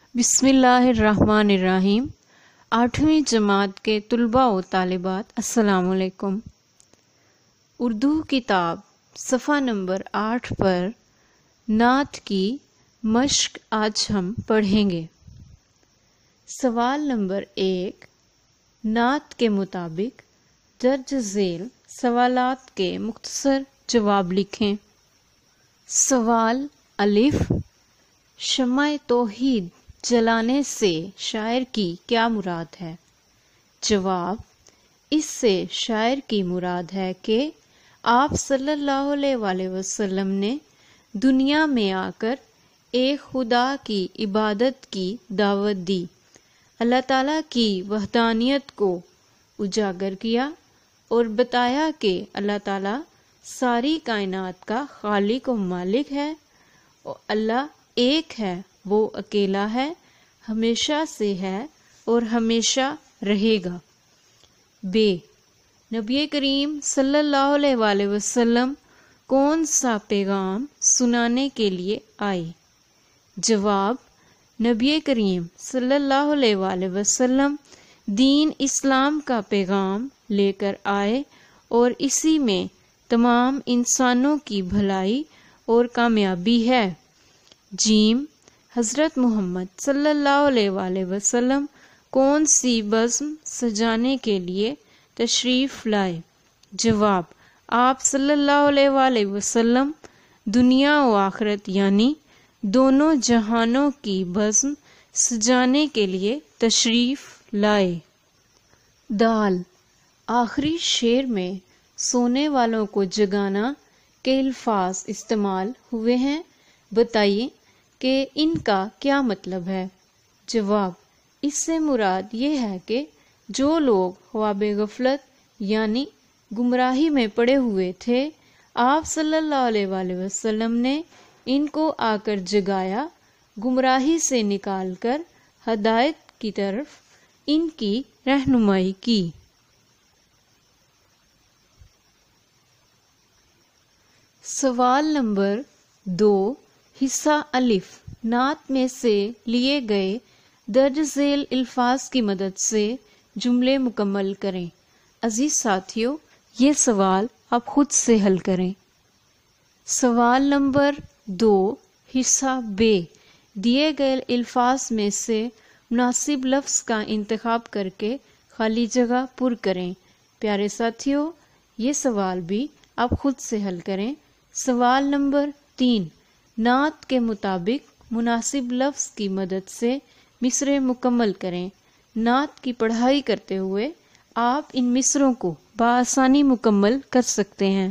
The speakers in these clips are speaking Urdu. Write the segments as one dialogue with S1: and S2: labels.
S1: بسم اللہ الرحمن الرحیم۔ 8ویں جماعت کے طلباء و طالبات السلام علیکم۔ اردو کتاب صفحہ نمبر 8 پر نعت کی مشق آج ہم پڑھیں گے۔ سوال نمبر 1، نعت کے مطابق درج ذیل سوالات کے مختصر جواب لکھیں۔ سوال الف، شمع توحید جلانے سے شاعر کی کیا مراد ہے؟ جواب، اس سے شاعر کی مراد ہے کہ آپ صلی اللہ علیہ وآلہ وسلم نے دنیا میں آ کر ایک خدا کی عبادت کی دعوت دی، اللہ تعالیٰ کی وحدانیت کو اجاگر کیا اور بتایا کہ اللہ تعالیٰ ساری کائنات کا خالق و مالک ہے اور اللہ ایک ہے، وہ اکیلا ہے، ہمیشہ سے ہے اور ہمیشہ رہے گا۔ ب، نبی کریم صلی اللہ علیہ وآلہ وسلم کون سا پیغام سنانے کے لیے آئے؟ جواب، نبی کریم صلی اللہ علیہ وآلہ وسلم دین اسلام کا پیغام لے کر آئے اور اسی میں تمام انسانوں کی بھلائی اور کامیابی ہے۔ جیم، حضرت محمد صلی اللہ علیہ وآلہ وسلم کون سی بزم سجانے کے لیے تشریف لائے؟ جواب، آپ صلی اللہ علیہ وآلہ وسلم دنیا و آخرت یعنی دونوں جہانوں کی بزم سجانے کے لیے تشریف لائے۔ دال، آخری شعر میں سونے والوں کو جگانا کے الفاظ استعمال ہوئے ہیں، بتائیے کہ ان کا کیا مطلب ہے؟ جواب، اس سے مراد یہ ہے کہ جو لوگ خواب غفلت یعنی گمراہی میں پڑے ہوئے تھے، آپ صلی اللہ علیہ وآلہ وسلم نے ان کو آ کر جگایا، گمراہی سے نکال کر ہدایت کی طرف ان کی رہنمائی کی۔ سوال نمبر 2، حصہ الف، نعت میں سے لیے گئے درج ذیل الفاظ کی مدد سے جملے مکمل کریں۔ عزیز ساتھیو، یہ سوال آپ خود سے حل کریں۔ سوال نمبر 2، حصہ ب، دیے گئے الفاظ میں سے مناسب لفظ کا انتخاب کر کے خالی جگہ پر کریں۔ پیارے ساتھیو، یہ سوال بھی آپ خود سے حل کریں۔ سوال نمبر 3، نعت کے مطابق مناسب لفظ کی مدد سے مصرع مکمل کریں۔ نعت کی پڑھائی کرتے ہوئے آپ ان مصرعوں کو بآسانی مکمل کر سکتے ہیں۔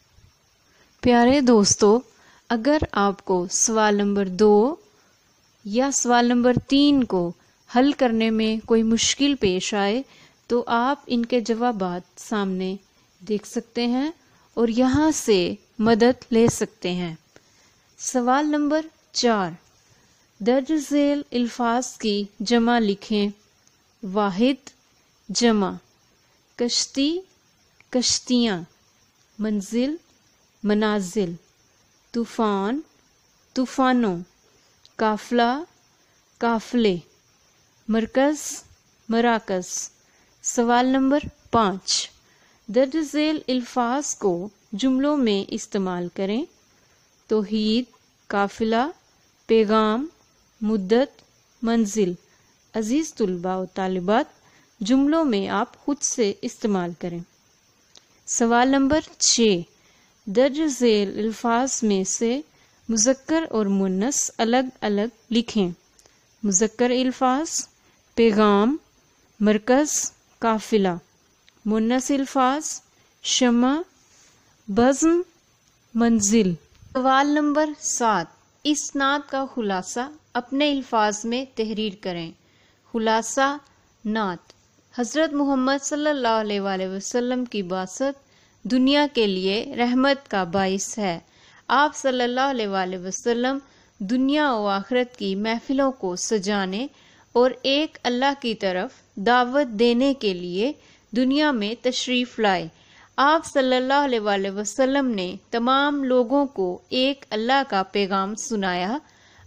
S1: پیارے دوستو، اگر آپ کو سوال نمبر 2 یا سوال نمبر 3 کو حل کرنے میں کوئی مشکل پیش آئے تو آپ ان کے جوابات سامنے دیکھ سکتے ہیں اور یہاں سے مدد لے سکتے ہیں۔ سوال نمبر 4، درج ذیل الفاظ کی جمع لکھیں۔ واحد، جمع، کشتی، کشتیاں، منزل، منازل، طوفان، طوفانوں، قافلہ، قافلے، مرکز، مراکز۔ سوال نمبر 5، درج ذیل الفاظ کو جملوں میں استعمال کریں۔ توحید، قافلہ، پیغام، مدت، منزل۔ عزیز طلباء و طالبات، جملوں میں آپ خود سے استعمال کریں۔ سوال نمبر 6، درج ذیل الفاظ میں سے مذکر اور مؤنث الگ الگ لکھیں۔ مذکر الفاظ، پیغام، مرکز، قافلہ۔ مؤنث الفاظ، شمع، بزم، منزل۔ سوال نمبر 7، اس نعت کا خلاصہ اپنے الفاظ میں تحریر کریں۔ خلاصہ نعت، حضرت محمد صلی اللہ علیہ وآلہ وسلم کی بعثت دنیا کے لیے رحمت کا باعث ہے۔ آپ صلی اللہ علیہ وآلہ وسلم دنیا و آخرت کی محفلوں کو سجانے اور ایک اللہ کی طرف دعوت دینے کے لیے دنیا میں تشریف لائے۔ آپ صلی اللہ علیہ وآلہ وسلم نے تمام لوگوں کو ایک اللہ کا پیغام سنایا۔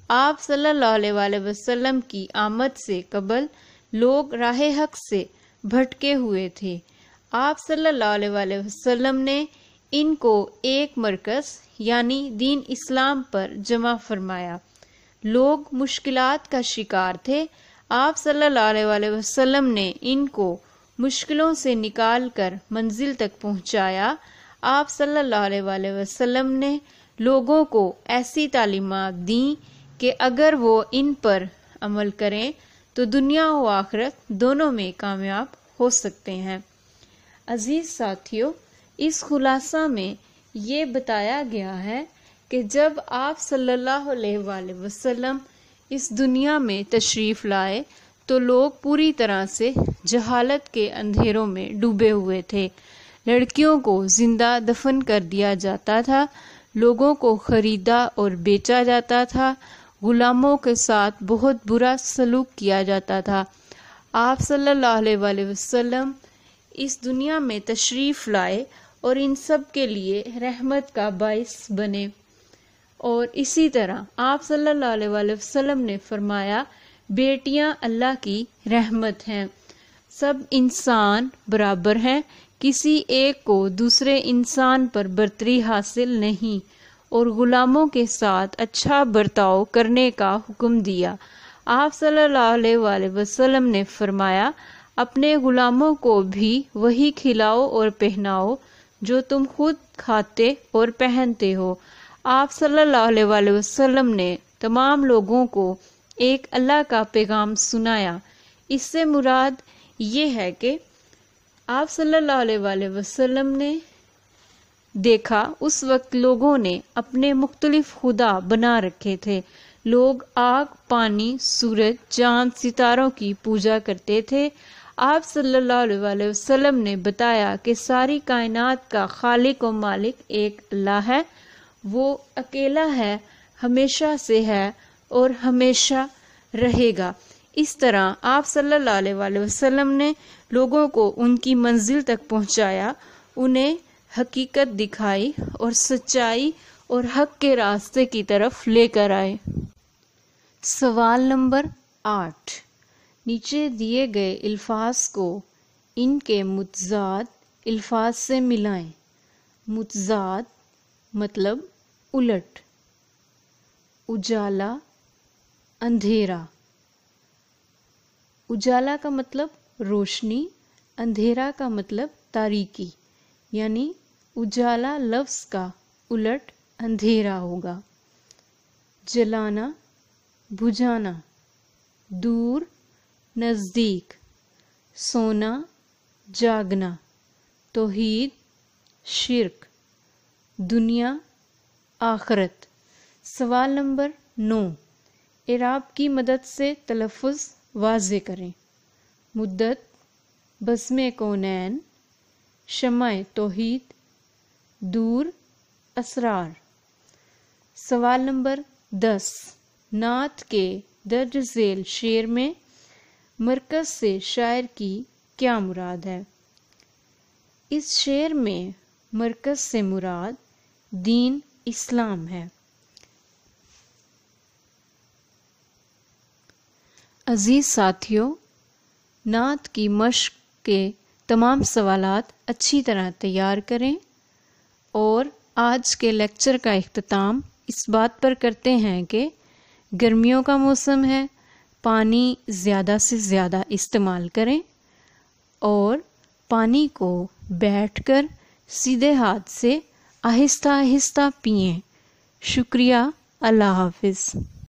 S1: آپ صلی اللہ علیہ وآلہ وسلم کی آمد سے قبل لوگ راہ حق سے بھٹکے ہوئے تھے۔ آپ صلی اللہ علیہ وآلہ وسلم نے ان کو ایک مرکز یعنی دین اسلام پر جمع فرمایا۔ لوگ مشکلات کا شکار تھے۔ آپ صلی اللہ علیہ وآلہ وسلم نے ان کو مشکلوں سے نکال کر منزل تک پہنچایا۔ آپ صلی اللہ علیہ وآلہ وسلم نے لوگوں کو ایسی تعلیمات دیں کہ اگر وہ ان پر عمل کریں تو دنیا و آخرت دونوں میں کامیاب ہو سکتے ہیں۔ عزیز ساتھیو، اس خلاصہ میں یہ بتایا گیا ہے کہ جب آپ صلی اللہ علیہ وآلہ وسلم اس دنیا میں تشریف لائے تو لوگ پوری طرح سے جہالت کے اندھیروں میں ڈوبے ہوئے تھے۔ لڑکیوں کو زندہ دفن کر دیا جاتا تھا، لوگوں کو خریدا اور بیچا جاتا تھا، غلاموں کے ساتھ بہت برا سلوک کیا جاتا تھا۔ آپ صلی اللہ علیہ وآلہ وسلم اس دنیا میں تشریف لائے اور ان سب کے لیے رحمت کا باعث بنے، اور اسی طرح آپ صلی اللہ علیہ وآلہ وسلم نے فرمایا بیٹیاں اللہ کی رحمت ہیں، سب انسان برابر ہیں، کسی ایک کو دوسرے انسان پر برتری حاصل نہیں، اور غلاموں کے ساتھ اچھا برتاؤ کرنے کا حکم دیا۔ آپ صلی اللہ علیہ وآلہ وسلم نے فرمایا اپنے غلاموں کو بھی وہی کھلاؤ اور پہناؤ جو تم خود کھاتے اور پہنتے ہو۔ آپ صلی اللہ علیہ وآلہ وسلم نے تمام لوگوں کو ایک اللہ کا پیغام سنایا۔ اس سے مراد یہ ہے کہ آپ صلی اللہ علیہ وآلہ وسلم نے دیکھا اس وقت لوگوں نے اپنے مختلف خدا بنا رکھے تھے۔ لوگ آگ، پانی، سورج، چاند، ستاروں کی پوجا کرتے تھے۔ آپ صلی اللہ علیہ وآلہ وسلم نے بتایا کہ ساری کائنات کا خالق و مالک ایک اللہ ہے، وہ اکیلا ہے، ہمیشہ سے ہے اور ہمیشہ رہے گا۔ اس طرح آپ صلی اللہ علیہ وآلہ وسلم نے لوگوں کو ان کی منزل تک پہنچایا، انہیں حقیقت دکھائی اور سچائی اور حق کے راستے کی طرف لے کر آئے۔ سوال نمبر 8، نیچے دیے گئے الفاظ کو ان کے متضاد الفاظ سے ملائیں۔ متضاد مطلب الٹ، اجالا، اندھیرا۔ اجالا کا مطلب روشنی، اندھیرا کا مطلب تاریکی، یعنی اجالا لفظ کا الٹ اندھیرا ہوگا۔ جلانا، بجھانا، دور، نزدیک، سونا، جاگنا، توحید، شرک، دنیا، آخرت۔ سوال نمبر 9، اعراب کی مدد سے تلفظ واضح کریں۔ مدت، بزم کونین، شمع توحید، دور، اسرار۔ سوال نمبر 10، نعت کے درج ذیل شعر میں مرکز سے شاعر کی کیا مراد ہے؟ اس شعر میں مرکز سے مراد دین اسلام ہے۔ عزیز ساتھیوں، نعت کی مشق کے تمام سوالات اچھی طرح تیار کریں، اور آج کے لیکچر کا اختتام اس بات پر کرتے ہیں کہ گرمیوں کا موسم ہے، پانی زیادہ سے زیادہ استعمال کریں اور پانی کو بیٹھ کر سیدھے ہاتھ سے آہستہ آہستہ پئیں۔ شکریہ، اللہ حافظ۔